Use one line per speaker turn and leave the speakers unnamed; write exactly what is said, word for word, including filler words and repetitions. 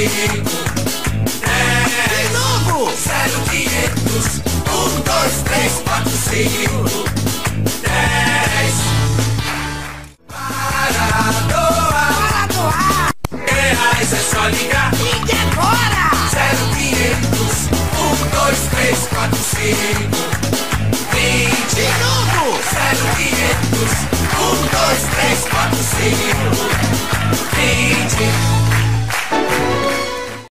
cinco. De novo! Zero quinhentos, um, dois, três, quatro, cinco. Dez. Para doar. Para doar. Reais é só ligar. Ligue agora. Zero quinhentos, um, dois, três, quatro, cinco. Vinte. De novo. Zero quinhentos, um, dois, três, quatro, cinco. Vinte.